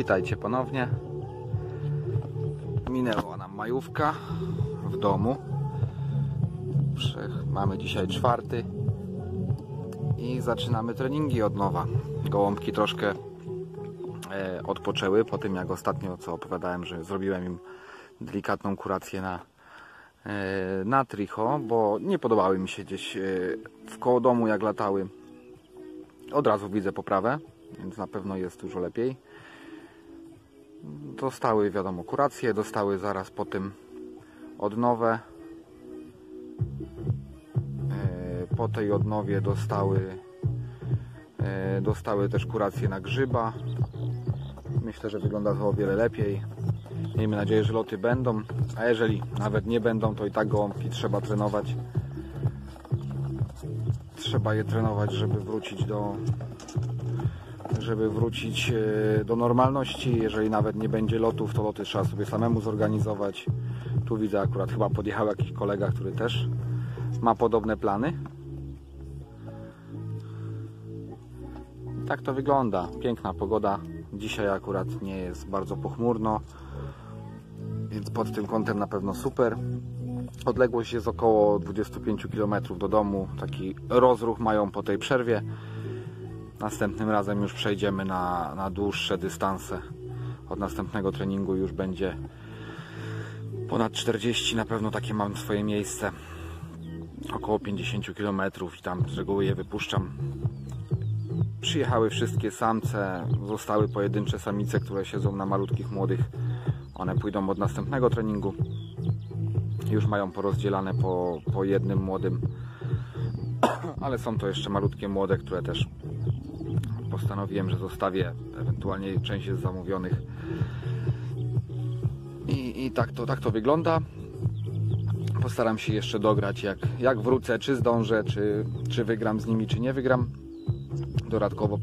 Witajcie ponownie. Minęła nam majówka w domu. Mamy dzisiaj 4 i zaczynamy treningi od nowa. Gołąbki troszkę odpoczęły po tym, jak ostatnio co opowiadałem, że zrobiłem im delikatną kurację na tricho, bo nie podobały mi się gdzieś w koło domu, jak latały. Od razu widzę poprawę, więc na pewno jest dużo lepiej. Dostały, wiadomo, kurację, dostały zaraz po tym odnowę. Po tej odnowie dostały też kurację na grzyba. Myślę, że wygląda to o wiele lepiej. Miejmy nadzieję, że loty będą, a jeżeli nawet nie będą, to i tak gołąbki trzeba trenować. Trzeba je trenować, żeby wrócić do normalności. Jeżeli nawet nie będzie lotów, to loty trzeba sobie samemu zorganizować. Tu widzę, akurat chyba podjechał jakiś kolega, który też ma podobne plany. Tak to wygląda. Piękna pogoda. Dzisiaj akurat nie jest bardzo pochmurno, więc pod tym kątem na pewno super. Odległość jest około 25 km do domu. Taki rozruch mają po tej przerwie. Następnym razem już przejdziemy na dłuższe dystanse. Od następnego treningu już będzie ponad 40. Na pewno takie mam swoje miejsce. Około 50 km i tam z reguły je wypuszczam. Przyjechały wszystkie samce. Zostały pojedyncze samice, które siedzą na malutkich młodych. One pójdą od następnego treningu. Już mają porozdzielane po jednym młodym. Ale są to jeszcze malutkie młode, które też postanowiłem, że zostawię. Ewentualnie część jest zamówionych. I tak to wygląda. Postaram się jeszcze dograć, jak wrócę, czy zdążę, czy wygram z nimi, czy nie wygram. Dodatkowo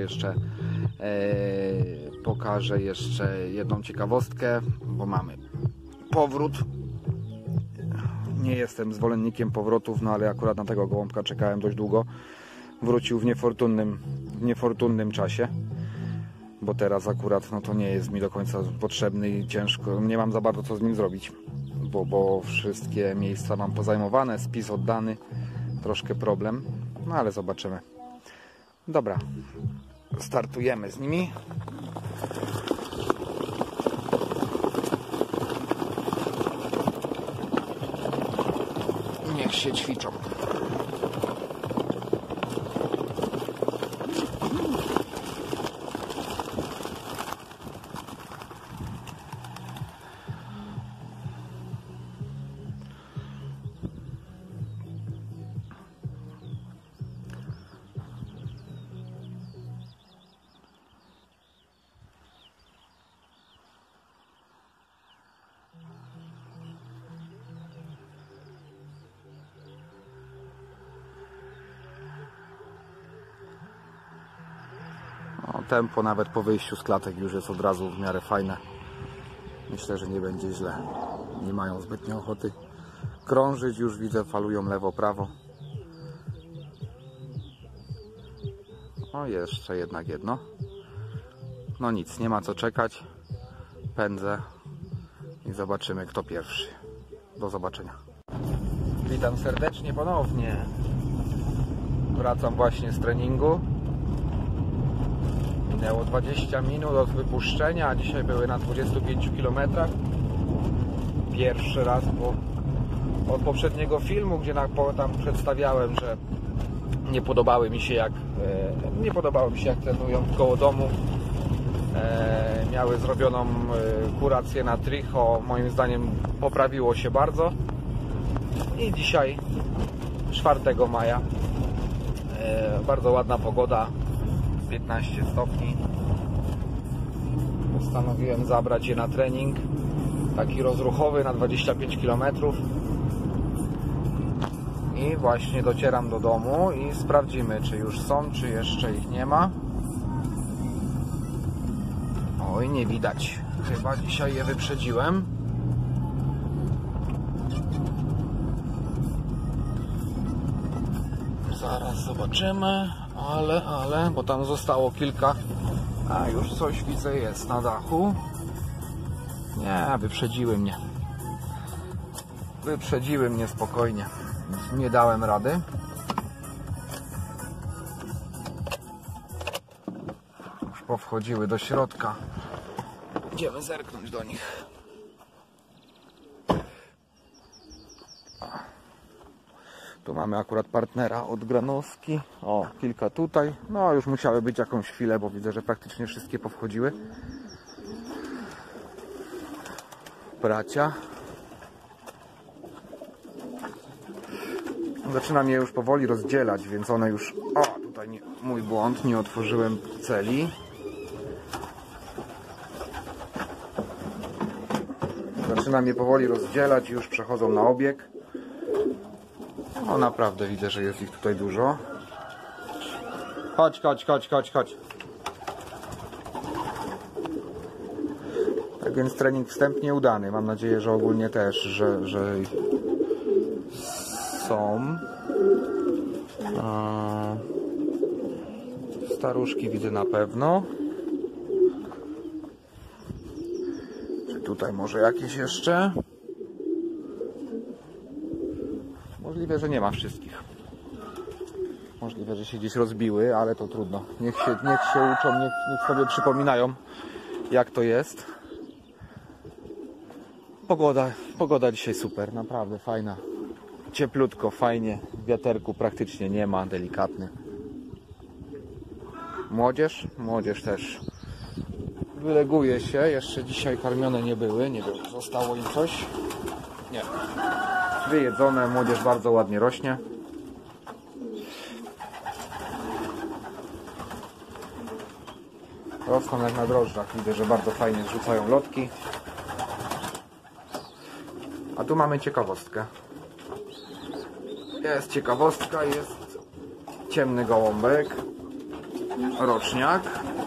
pokażę jeszcze jedną ciekawostkę, bo mamy powrót. Nie jestem zwolennikiem powrotów, no ale akurat na tego gołąbka czekałem dość długo. Wrócił w niefortunnym czasie, bo teraz akurat no to nie jest mi do końca potrzebny i ciężko, nie mam za bardzo co z nim zrobić, bo wszystkie miejsca mam pozajmowane, spis oddany, troszkę problem, no ale zobaczymy. Dobra, startujemy z nimi. Niech się ćwiczą. Tempo nawet po wyjściu z klatek już jest od razu w miarę fajne. Myślę, że nie będzie źle. Nie mają zbytnio ochoty krążyć. Już widzę, falują lewo, prawo. O, jeszcze jednak jedno. No nic, nie ma co czekać. Pędzę i zobaczymy, kto pierwszy. Do zobaczenia. Witam serdecznie ponownie. Wracam właśnie z treningu. Minęło 20 minut od wypuszczenia, a dzisiaj były na 25 km. Pierwszy raz od poprzedniego filmu, gdzie tam przedstawiałem, że nie podobały mi się jak trenują koło domu. Miały zrobioną kurację na tricho, moim zdaniem poprawiło się bardzo. I dzisiaj 4 maja bardzo ładna pogoda, 15 stopni. Postanowiłem zabrać je na trening taki rozruchowy na 25 km i właśnie docieram do domu i sprawdzimy, czy już są, czy jeszcze ich nie ma. Oj, nie widać, chyba dzisiaj je wyprzedziłem. Zaraz zobaczymy, ale bo tam zostało kilka A już coś widzę jest na dachu. Nie, wyprzedziły mnie. Wyprzedziły mnie spokojnie. Nie dałem rady. Już powchodziły do środka. Idziemy zerknąć do nich. Tu mamy akurat partnera od Granowski. O, kilka tutaj. No już musiały być jakąś chwilę, bo widzę, że praktycznie wszystkie powchodziły. Bracia. Zaczyna mnie już powoli rozdzielać, więc one już... O, tutaj nie, mój błąd, nie otworzyłem celi. Zaczyna mnie powoli rozdzielać i już przechodzą na obieg. No naprawdę widzę, że jest ich tutaj dużo. Chodź, chodź, chodź, chodź, chodź. Tak więc trening wstępnie udany. Mam nadzieję, że ogólnie też, że są. Staruszki widzę na pewno. Czy tutaj może jakieś jeszcze? Możliwe, że nie ma wszystkich. Możliwe, że się gdzieś rozbiły, ale to trudno. Niech się uczą, niech sobie przypominają, jak to jest. Pogoda dzisiaj super, naprawdę fajna. Cieplutko, fajnie. Wiaterku praktycznie nie ma, delikatny. Młodzież też wyleguje się. Jeszcze dzisiaj karmione nie były. Nie wiem, zostało im coś. Nie. Wyjedzone, młodzież bardzo ładnie rośnie. Rosną jak na drożdżach. Widzę, że bardzo fajnie zrzucają lotki. A tu mamy ciekawostkę. Jest ciekawostka, jest ciemny gołąbek, roczniak.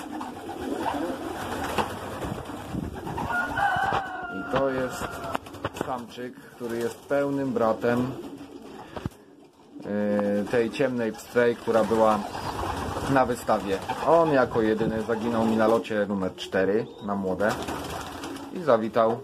I to jest samczyk, który jest pełnym bratem tej ciemnej pstrej, która była na wystawie. On jako jedyny zaginął mi na locie numer 4 na młode i zawitał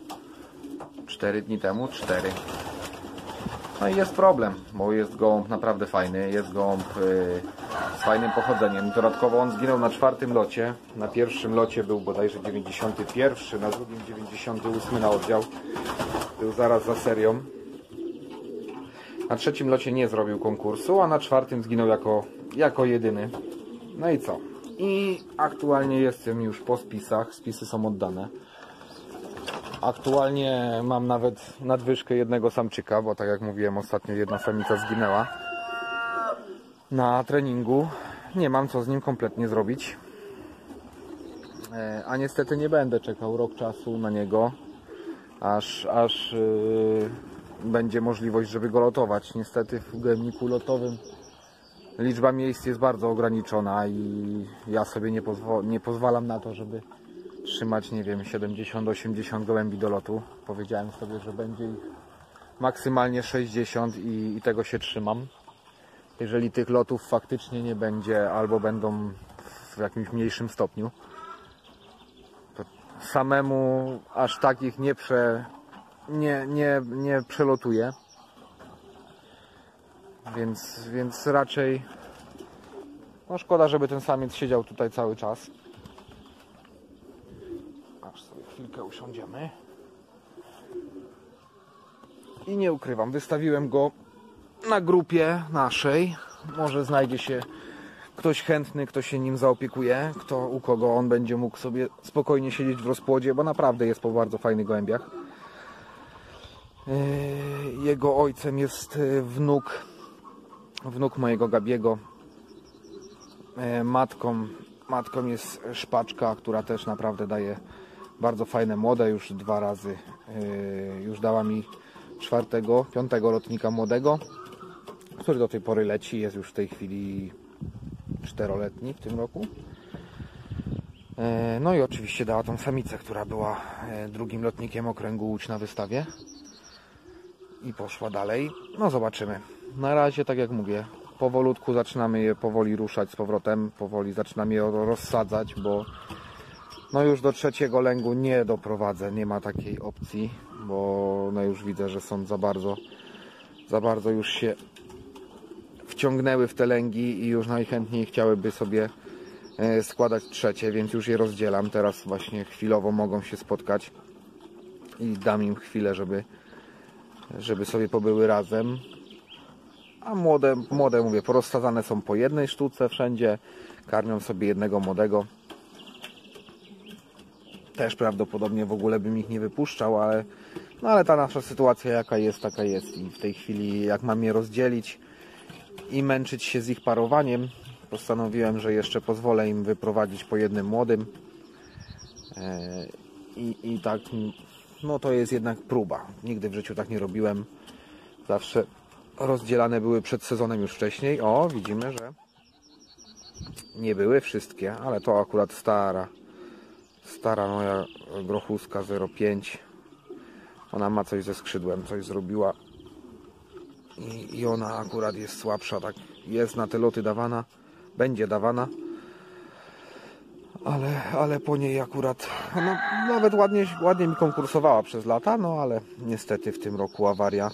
4 dni temu. No i jest problem, bo jest gołąb naprawdę fajny, jest gołąb z fajnym pochodzeniem. Dodatkowo on zginął na 4. locie. Na pierwszym locie był bodajże 91, na drugim 98 na oddział. Był zaraz za serią. Na 3. locie nie zrobił konkursu, a na 4. zginął jako jedyny. No i co? I aktualnie jestem już po spisach. Spisy są oddane. Aktualnie mam nawet nadwyżkę jednego samczyka, bo tak jak mówiłem, ostatnio jedna samica zginęła na treningu. Nie mam co z nim kompletnie zrobić. A niestety nie będę czekał rok czasu na niego, aż będzie możliwość, żeby go lotować. Niestety w gojemniku lotowym liczba miejsc jest bardzo ograniczona i ja sobie nie pozwalam na to, żeby trzymać, nie wiem, 70-80 gołębi do lotu. Powiedziałem sobie, że będzie ich maksymalnie 60 i tego się trzymam. Jeżeli tych lotów faktycznie nie będzie, albo będą w jakimś mniejszym stopniu, to samemu aż takich nie przelotuję. Więc raczej no szkoda, żeby ten samiec siedział tutaj cały czas. Aż sobie chwilkę usiądziemy. I nie ukrywam, wystawiłem go na grupie naszej. Może znajdzie się ktoś chętny, kto się nim zaopiekuje, u kogo on będzie mógł sobie spokojnie siedzieć w rozpłodzie, bo naprawdę jest po bardzo fajnych gołębiach. Jego ojcem jest wnuk mojego Gabiego. Matką jest szpaczka, która też naprawdę daje bardzo fajne młode. Już 2 razy już dała mi 5. lotnika młodego, który do tej pory leci. Jest już w tej chwili 4-letni w tym roku. No i oczywiście dała tą samicę, która była 2. lotnikiem okręgu Łódź na wystawie. I poszła dalej. No zobaczymy. Na razie, tak jak mówię, powolutku zaczynamy je powoli ruszać z powrotem, powoli zaczynamy je rozsadzać, bo no już do trzeciego lęgu nie doprowadzę, nie ma takiej opcji, bo no już widzę, że są za bardzo już się wciągnęły w te lęgi i już najchętniej chciałyby sobie składać trzecie, więc już je rozdzielam. Teraz właśnie chwilowo mogą się spotkać i dam im chwilę, żeby sobie pobyły razem. A młode mówię, porozsadzane są po jednej sztuce wszędzie, karmią sobie jednego młodego. Też prawdopodobnie w ogóle bym ich nie wypuszczał, ale ta nasza sytuacja jaka jest, taka jest. I w tej chwili jak mam je rozdzielić i męczyć się z ich parowaniem, postanowiłem, że jeszcze pozwolę im wyprowadzić po jednym młodym. I tak, no to jest jednak próba. Nigdy w życiu tak nie robiłem. Zawsze rozdzielane były przed sezonem już wcześniej. O, widzimy, że nie były wszystkie, ale to akurat stara moja grochuska 0,5. Ona ma coś ze skrzydłem, coś zrobiła i ona akurat jest słabsza, tak jest na te loty dawana, będzie dawana, ale po niej akurat no, nawet ładnie mi konkursowała przez lata, no ale niestety w tym roku awaria.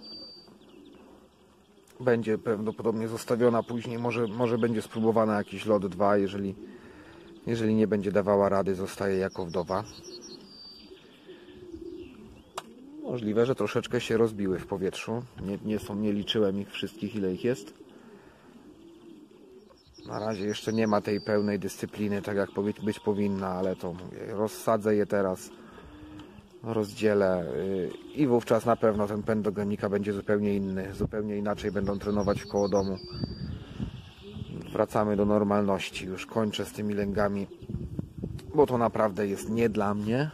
Będzie prawdopodobnie zostawiona później, może będzie spróbowana jakiś lot 2, jeżeli nie będzie dawała rady, zostaje jako wdowa. Możliwe, że troszeczkę się rozbiły w powietrzu. Nie liczyłem ich wszystkich, ile ich jest. Na razie jeszcze nie ma tej pełnej dyscypliny, tak jak być powinna, ale to mówię, rozsadzę je teraz, rozdzielę i wówczas na pewno ten pęd do gemika będzie zupełnie inny. Zupełnie inaczej będą trenować koło domu. Wracamy do normalności. Już kończę z tymi lęgami, bo to naprawdę jest nie dla mnie.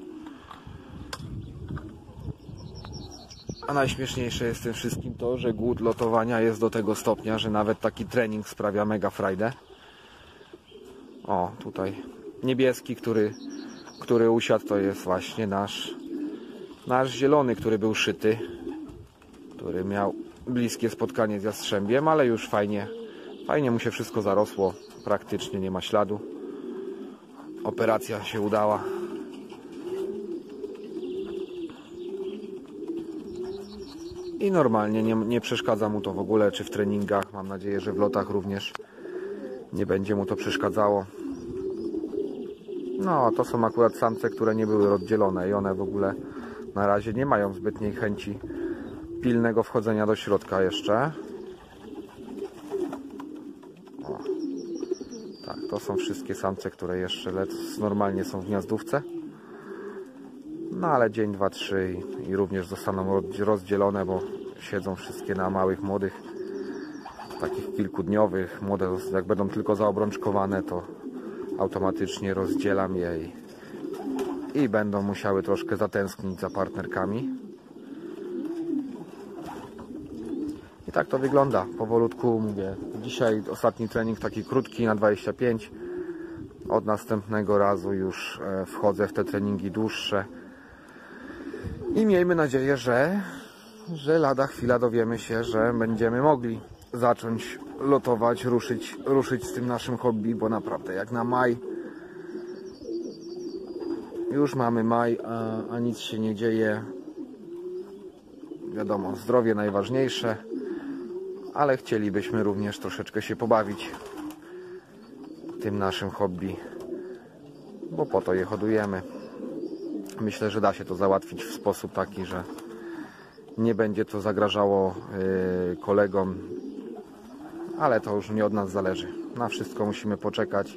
A najśmieszniejsze jest w tym wszystkim to, że głód lotowania jest do tego stopnia, że nawet taki trening sprawia mega frajdę. O, tutaj niebieski, który usiadł, to jest właśnie nasz zielony, który był szyty, który miał bliskie spotkanie z jastrzębiem, ale już fajnie mu się wszystko zarosło, praktycznie nie ma śladu. Operacja się udała. I normalnie nie przeszkadza mu to w ogóle, czy w treningach. Mam nadzieję, że w lotach również nie będzie mu to przeszkadzało. No, to są akurat samce, które nie były rozdzielone i one w ogóle na razie nie mają zbytniej chęci pilnego wchodzenia do środka jeszcze. O. Tak, to są wszystkie samce, które jeszcze normalnie są w gniazdówce. No ale dzień, 2, 3 i również zostaną rozdzielone, bo siedzą wszystkie na małych, młodych, takich kilkudniowych. Młode, jak będą tylko zaobrączkowane, to automatycznie rozdzielam je i będą musiały troszkę zatęsknić za partnerkami. I tak to wygląda. Powolutku mówię. Dzisiaj ostatni trening taki krótki na 25. Od następnego razu już wchodzę w te treningi dłuższe. I miejmy nadzieję, że lada chwila dowiemy się, że będziemy mogli zacząć lotować, ruszyć z tym naszym hobby, bo naprawdę jak na maj, już mamy maj, a nic się nie dzieje. Wiadomo, zdrowie najważniejsze, ale chcielibyśmy również troszeczkę się pobawić tym naszym hobby, bo po to je hodujemy. Myślę, że da się to załatwić w sposób taki, że nie będzie to zagrażało kolegom, ale to już nie od nas zależy. Na wszystko musimy poczekać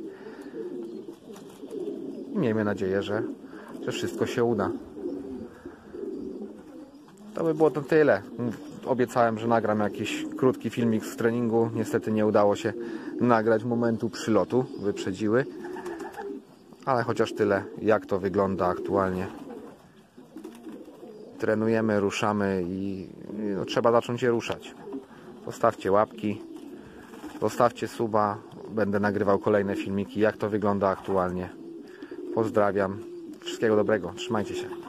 i miejmy nadzieję, że wszystko się uda. To by było to tyle. Obiecałem, że nagram jakiś krótki filmik z treningu. Niestety nie udało się nagrać momentu przylotu. Wyprzedziły. Ale chociaż tyle, jak to wygląda aktualnie. Trenujemy, ruszamy i no, trzeba zacząć je ruszać. Zostawcie łapki, zostawcie suba. Będę nagrywał kolejne filmiki, jak to wygląda aktualnie. Pozdrawiam. Wszystkiego dobrego. Trzymajcie się.